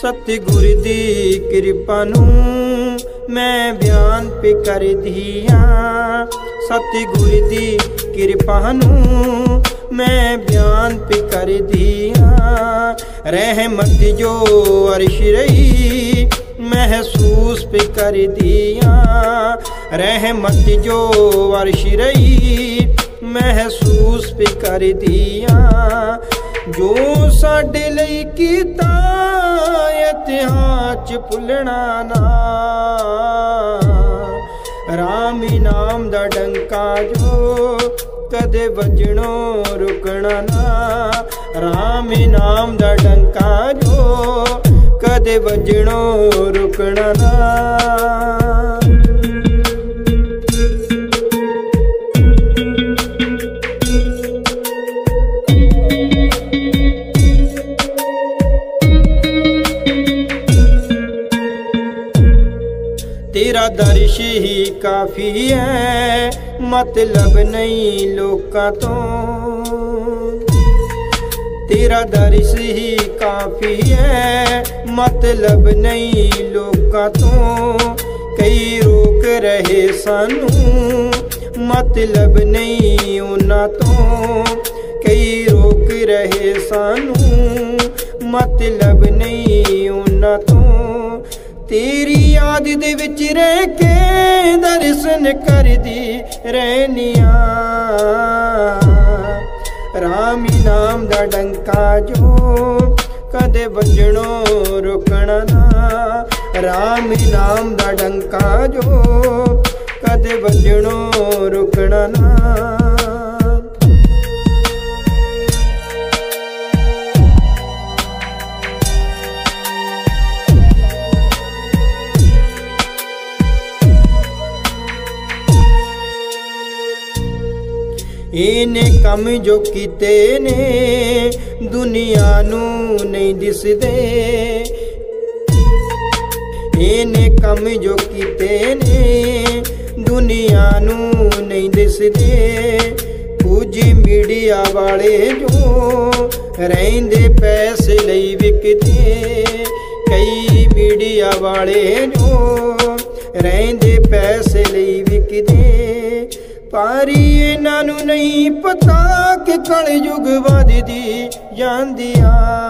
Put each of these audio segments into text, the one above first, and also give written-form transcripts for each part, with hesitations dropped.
सतगुर दी कृपा नूं मैं बयान पे कर दिया। सतगुर दी कृपा नूं मैं बयान पे कर दिया। रहमत जो अर्श रही महसूस पे कर दिया। रहमत जो अर्श रही महसूस पे कर दिया। जो साडे लई कीता इतिहास च भुलना ना। राम इनाम दा डंका जो कदे वजणों रुकना ना। राम इनाम दा डंका जो कदे वजणों रुकना ना। तेरा दर्श ही काफी है मतलब नहीं लोकां तो। तेरा दर्श ही काफी है मतलब नहीं लोकां तो। कई रोक रहे सानू मतलब नहीं उन्हां तो। कई रोक रहे सानू मतलब नहीं उन्हां तो। तेरी याद दे विच रह के दर्शन करदी रहनिया। राम इनाम दा डंका जो कदे वजणों रुकना ना। राम इनाम दा डंका जो कदे वजणों रुकना ना। इने कम जो कीते ने दुनिया नू नहीं दिसदे। इने कम जो कीते ने दुनिया नू नहीं दिसदे। कुछ मीडिया वाले जो रहिंदे पैसे लई विकदे। कई मीडिया वाले जो रहिंदे पैसे लई विकदे। पर इन्हां नूं नहीं पता कि कलयुग वधदी जांदिया।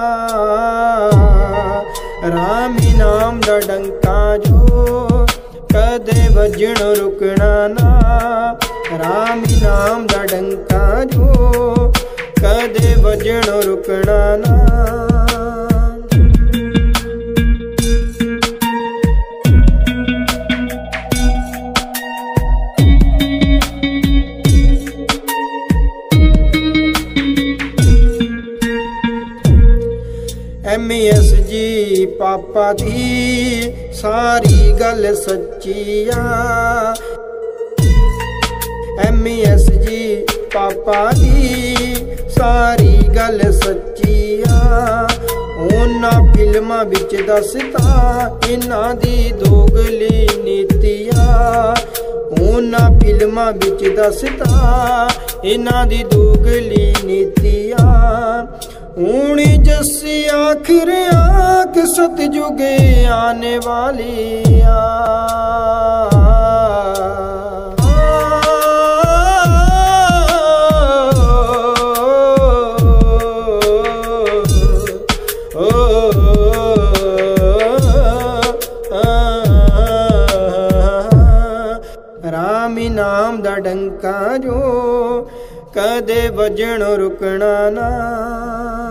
राम इनाम दा डंका जो कदे वजणों रुकना ना। राम इनाम दा डंका जो कदे वजणों रुकना ना। MESG पापा दी सारी गल सच्चिया। MESG पापा दी सारी गल सच्चिया। उन्हां फिल्मां विच दसता इन्हां दी दोगली नीतिया। उन्हां फिल्मां विच दसता इन्हां दी दोगली नीतिया। हूणी जस्सी आखिर आँख सतयुग आने वाली आ। राम इनाम दा डंका जो कदे वजणों रुकना ना।